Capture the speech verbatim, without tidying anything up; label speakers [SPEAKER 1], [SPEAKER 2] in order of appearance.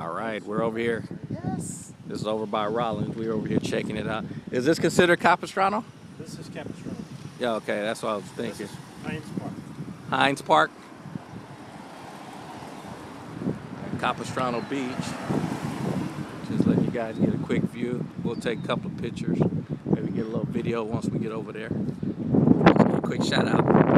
[SPEAKER 1] All right, we're over here.
[SPEAKER 2] Yes.
[SPEAKER 1] This is over by Rollins. We're over here checking it out. Is this considered Capistrano?
[SPEAKER 2] This is Capistrano.
[SPEAKER 1] Yeah, okay, that's what I was thinking.
[SPEAKER 2] This is Heinz Park.
[SPEAKER 1] Heinz Park. Capistrano Beach. Just letting you guys get a quick view. We'll take a couple of pictures. Maybe get a little video once we get over there. Quick shout out.